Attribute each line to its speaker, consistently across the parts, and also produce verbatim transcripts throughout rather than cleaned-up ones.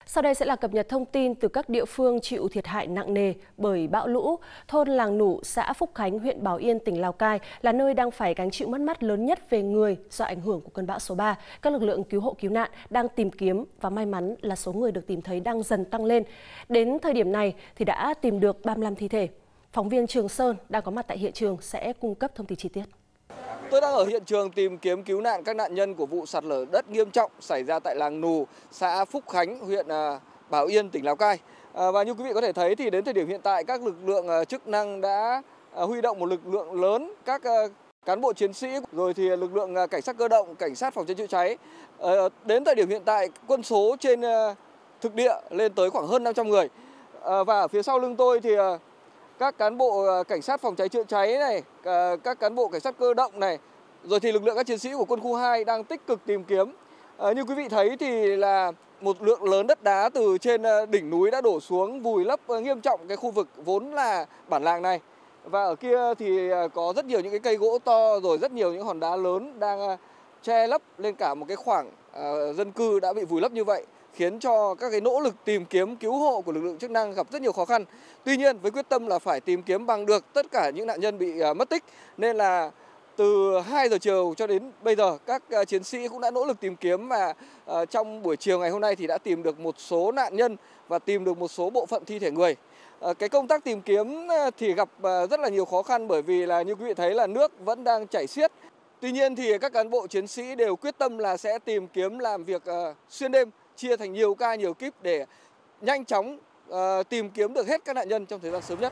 Speaker 1: Sau đây sẽ là cập nhật thông tin từ các địa phương chịu thiệt hại nặng nề bởi bão lũ. Thôn Làng Nủ, xã Phúc Khánh, huyện Bảo Yên, tỉnh Lào Cai là nơi đang phải gánh chịu mất mát lớn nhất về người do ảnh hưởng của cơn bão số ba. Các lực lượng cứu hộ cứu nạn đang tìm kiếm và may mắn là số người được tìm thấy đang dần tăng lên. Đến thời điểm này thì đã tìm được ba mươi lăm thi thể. Phóng viên Trường Sơn đang có mặt tại hiện trường sẽ cung cấp thông tin chi tiết.
Speaker 2: Tôi đang ở hiện trường tìm kiếm cứu nạn các nạn nhân của vụ sạt lở đất nghiêm trọng xảy ra tại Làng Nủ, xã Phúc Khánh, huyện Bảo Yên, tỉnh Lào Cai. Và như quý vị có thể thấy thì đến thời điểm hiện tại các lực lượng chức năng đã huy động một lực lượng lớn, các cán bộ chiến sĩ rồi thì lực lượng cảnh sát cơ động, cảnh sát phòng cháy chữa cháy. Đến thời điểm hiện tại quân số trên thực địa lên tới khoảng hơn năm trăm người. Và ở phía sau lưng tôi thì các cán bộ cảnh sát phòng cháy chữa cháy này, các cán bộ cảnh sát cơ động này, rồi thì lực lượng các chiến sĩ của quân khu hai đang tích cực tìm kiếm. À, như quý vị thấy thì là một lượng lớn đất đá từ trên đỉnh núi đã đổ xuống vùi lấp nghiêm trọng cái khu vực vốn là bản làng này. Và ở kia thì có rất nhiều những cái cây gỗ to rồi rất nhiều những hòn đá lớn đang che lấp lên cả một cái khoảng uh, dân cư đã bị vùi lấp như vậy, khiến cho các cái nỗ lực tìm kiếm cứu hộ của lực lượng chức năng gặp rất nhiều khó khăn. Tuy nhiên với quyết tâm là phải tìm kiếm bằng được tất cả những nạn nhân bị uh, mất tích, nên là từ hai giờ chiều cho đến bây giờ các uh, chiến sĩ cũng đã nỗ lực tìm kiếm và uh, trong buổi chiều ngày hôm nay thì đã tìm được một số nạn nhân và tìm được một số bộ phận thi thể người. Uh, cái công tác tìm kiếm uh, thì gặp uh, rất là nhiều khó khăn bởi vì là như quý vị thấy là nước vẫn đang chảy xiết. Tuy nhiên thì các cán bộ chiến sĩ đều quyết tâm là sẽ tìm kiếm làm việc uh, xuyên đêm, chia thành nhiều ca nhiều kíp để nhanh chóng uh, tìm kiếm được hết các nạn nhân trong thời gian sớm nhất.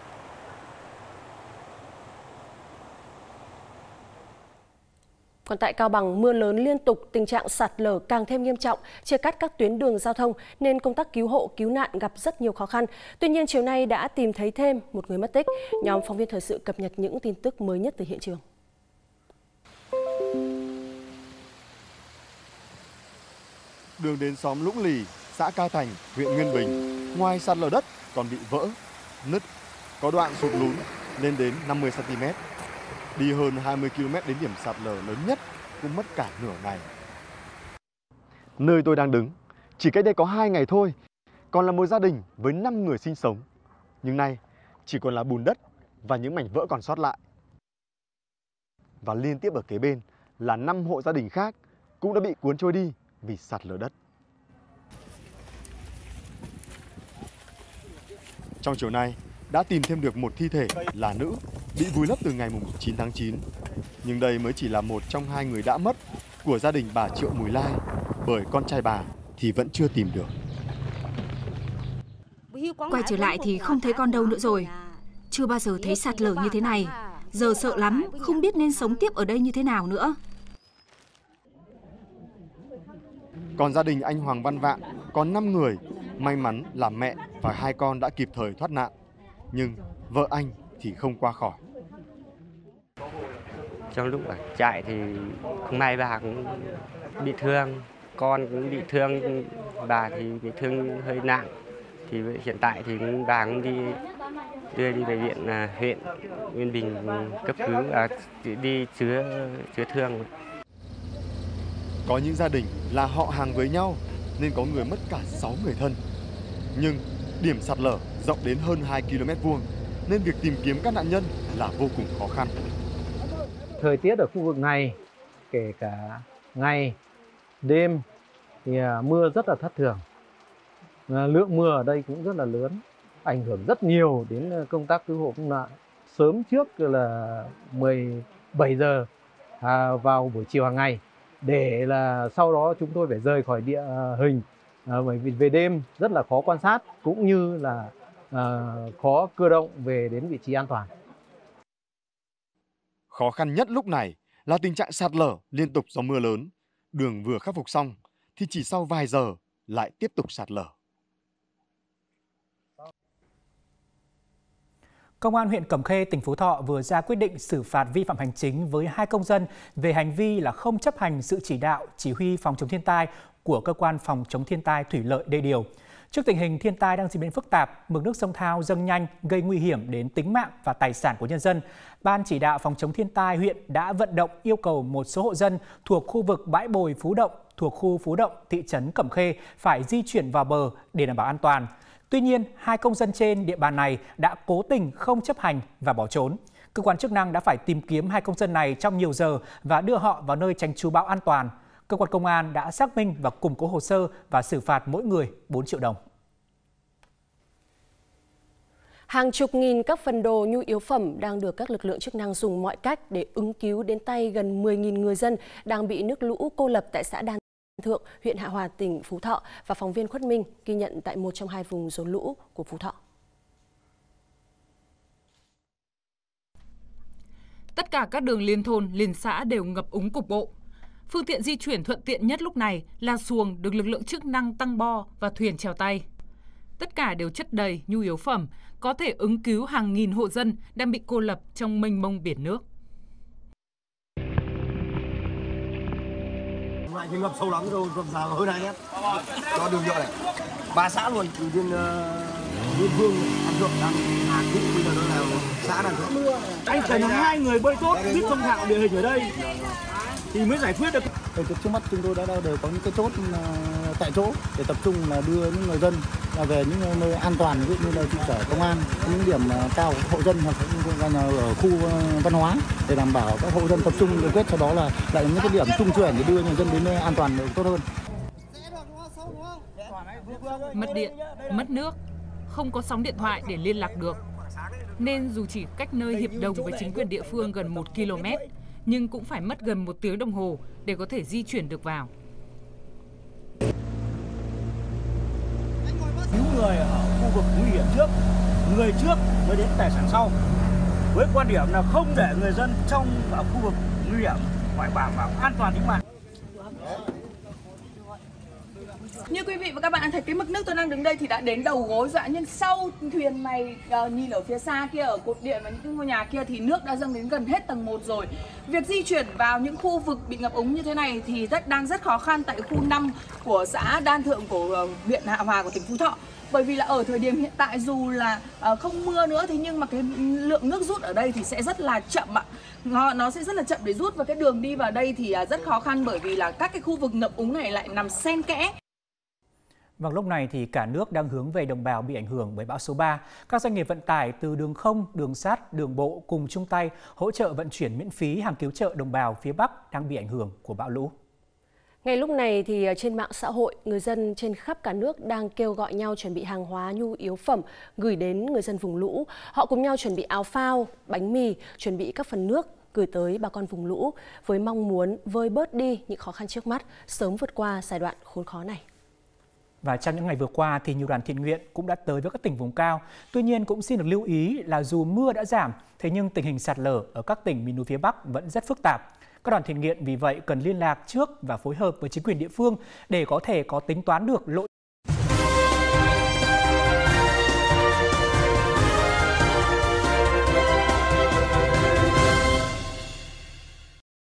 Speaker 1: Còn tại Cao Bằng, mưa lớn liên tục, tình trạng sạt lở càng thêm nghiêm trọng, chia cắt các tuyến đường giao thông nên công tác cứu hộ, cứu nạn gặp rất nhiều khó khăn. Tuy nhiên, chiều nay đã tìm thấy thêm một người mất tích. Nhóm phóng viên thời sự cập nhật những tin tức mới nhất từ hiện trường.
Speaker 3: Đường đến xóm Lũng Lì, xã Ca Thành, huyện Nguyên Bình, ngoài sạt lở đất còn bị vỡ, nứt, có đoạn sụt lún lên đến năm mươi xăng ti mét. Đi hơn hai mươi ki lô mét đến điểm sạt lở lớn nhất cũng mất cả nửa ngày. Nơi tôi đang đứng, chỉ cách đây có hai ngày thôi, còn là một gia đình với năm người sinh sống. Nhưng nay chỉ còn là bùn đất và những mảnh vỡ còn sót lại. Và liên tiếp ở kế bên là năm hộ gia đình khác cũng đã bị cuốn trôi đi vì sạt lở đất. Trong chiều nay đã tìm thêm được một thi thể là nữ bị vùi lấp từ ngày chín tháng chín. Nhưng đây mới chỉ là một trong hai người đã mất của gia đình bà Triệu Mùi Lai, bởi con trai bà thì vẫn chưa tìm được.
Speaker 4: Quay trở lại thì không thấy con đâu nữa rồi. Chưa bao giờ thấy sạt lở như thế này. Giờ sợ lắm, không biết nên sống tiếp ở đây như thế nào nữa.
Speaker 3: Còn gia đình anh Hoàng Văn Vạn còn năm người, may mắn là mẹ và hai con đã kịp thời thoát nạn. Nhưng vợ anh thì không qua khỏi.
Speaker 5: Trong lúc ở trại thì không may bà cũng bị thương, con cũng bị thương, bà thì bị thương hơi nặng. Thì hiện tại thì bà cũng đi đưa đi bệnh viện à, huyện Nguyên Bình cấp cứu, à, đi chữa chữa thương.
Speaker 3: Có những gia đình là họ hàng với nhau nên có người mất cả sáu người thân. Nhưng điểm sạt lở rộng đến hơn hai ki lô mét vuông nên việc tìm kiếm các nạn nhân là vô cùng khó khăn.
Speaker 6: Thời tiết ở khu vực này, kể cả ngày, đêm thì mưa rất là thất thường. Lượng mưa ở đây cũng rất là lớn, ảnh hưởng rất nhiều đến công tác cứu hộ cứu nạn. Sớm trước là mười bảy giờ vào buổi chiều hàng ngày, để là sau đó chúng tôi phải rời khỏi địa hình, bởi vì về đêm rất là khó quan sát cũng như là khó cơ động về đến vị trí an toàn.
Speaker 3: Khó khăn nhất lúc này là tình trạng sạt lở liên tục do mưa lớn. Đường vừa khắc phục xong thì chỉ sau vài giờ lại tiếp tục sạt lở.
Speaker 7: Công an huyện Cẩm Khê, tỉnh Phú Thọ vừa ra quyết định xử phạt vi phạm hành chính với hai công dân về hành vi là không chấp hành sự chỉ đạo, chỉ huy phòng chống thiên tai của cơ quan phòng chống thiên tai thủy lợi đê điều. Trước tình hình thiên tai đang diễn biến phức tạp, mực nước sông Thao dâng nhanh gây nguy hiểm đến tính mạng và tài sản của nhân dân, Ban chỉ đạo phòng chống thiên tai huyện đã vận động yêu cầu một số hộ dân thuộc khu vực bãi bồi Phú Động, thuộc khu Phú Động, thị trấn Cẩm Khê phải di chuyển vào bờ để đảm bảo an toàn. Tuy nhiên, hai công dân trên địa bàn này đã cố tình không chấp hành và bỏ trốn. Cơ quan chức năng đã phải tìm kiếm hai công dân này trong nhiều giờ và đưa họ vào nơi tránh trú bão an toàn. Cơ quan công an đã xác minh và củng cố hồ sơ và xử phạt mỗi người bốn triệu đồng.
Speaker 1: Hàng chục nghìn các phần đồ nhu yếu phẩm đang được các lực lượng chức năng dùng mọi cách để ứng cứu đến tay gần mười nghìn người dân đang bị nước lũ cô lập tại xã Đan Thượng, huyện Hạ Hòa, tỉnh Phú Thọ, và phóng viên Khuất Minh ghi nhận tại một trong hai vùng rốn lũ của Phú Thọ.
Speaker 8: Tất cả các đường liên thôn, liên xã đều ngập úng cục bộ. Phương tiện di chuyển thuận tiện nhất lúc này là xuồng được lực lượng chức năng tăng bo và thuyền chèo tay. Tất cả đều chất đầy nhu yếu phẩm, có thể ứng cứu hàng nghìn hộ dân đang bị cô lập trong mênh mông biển nước.
Speaker 9: Lại thì ngập sâu lắm rồi, ngập dài hơn hai mét. Đó đường nhựa này, ba xã luôn, từ trên Liên Phương, Đan Thượng, đang Hà Tĩnh, bây giờ đó là xã Đan Thượng.
Speaker 10: Anh cần hai người bơi tốt, biết thông thạo địa hình ở đây thì mới giải quyết được.
Speaker 6: Trước mắt chúng tôi đã đều có những cái chốt tại chỗ để tập trung là đưa những người dân về những nơi an toàn, ví dụ như là trụ sở công an, những điểm cao hộ dân hoặc là ở khu văn hóa để đảm bảo các hộ dân tập trung giải quyết, sau đó là lại những cái điểm trung chuyển để đưa người dân đến nơi an toàn được tốt hơn.
Speaker 8: Mất điện, mất nước, không có sóng điện thoại để liên lạc được, nên dù chỉ cách nơi hiệp đồng với chính quyền địa phương gần một ki lô mét, nhưng cũng phải mất gần một tiếng đồng hồ để có thể di chuyển được vào.
Speaker 10: Cứu người ở khu vực nguy hiểm trước, người trước mới đến tài sản sau. Với quan điểm là không để người dân trong ở khu vực nguy hiểm, phải bảo đảm an toàn tính mạng.
Speaker 11: Như quý vị và các bạn thấy, cái mực nước tôi đang đứng đây thì đã đến đầu gối rồi, nhưng sau thuyền này uh, nhìn ở phía xa kia, ở cột điện và những cái ngôi nhà kia thì nước đã dâng đến gần hết tầng một rồi. Việc di chuyển vào những khu vực bị ngập úng như thế này thì rất đang rất khó khăn tại khu năm của xã Đan Thượng của uh, huyện Hạ Hòa của tỉnh Phú Thọ. Bởi vì là ở thời điểm hiện tại dù là uh, không mưa nữa, thế nhưng mà cái lượng nước rút ở đây thì sẽ rất là chậm ạ. Nó, nó sẽ rất là chậm để rút, và cái đường đi vào đây thì uh, rất khó khăn bởi vì là các cái khu vực ngập úng này lại nằm xen kẽ.
Speaker 7: Vâng, lúc này thì cả nước đang hướng về đồng bào bị ảnh hưởng bởi bão số ba. Các doanh nghiệp vận tải từ đường không, đường sắt, đường bộ cùng chung tay hỗ trợ vận chuyển miễn phí hàng cứu trợ đồng bào phía Bắc đang bị ảnh hưởng của bão lũ.
Speaker 1: Ngay lúc này thì trên mạng xã hội, người dân trên khắp cả nước đang kêu gọi nhau chuẩn bị hàng hóa nhu yếu phẩm gửi đến người dân vùng lũ. Họ cùng nhau chuẩn bị áo phao, bánh mì, chuẩn bị các phần nước gửi tới bà con vùng lũ với mong muốn vơi bớt đi những khó khăn trước mắt, sớm vượt qua giai đoạn khốn khó này.
Speaker 7: Và trong những ngày vừa qua thì nhiều đoàn thiện nguyện cũng đã tới với các tỉnh vùng cao. Tuy nhiên cũng xin được lưu ý là dù mưa đã giảm, thế nhưng tình hình sạt lở ở các tỉnh miền núi phía Bắc vẫn rất phức tạp. Các đoàn thiện nguyện vì vậy cần liên lạc trước và phối hợp với chính quyền địa phương để có thể có tính toán được lộ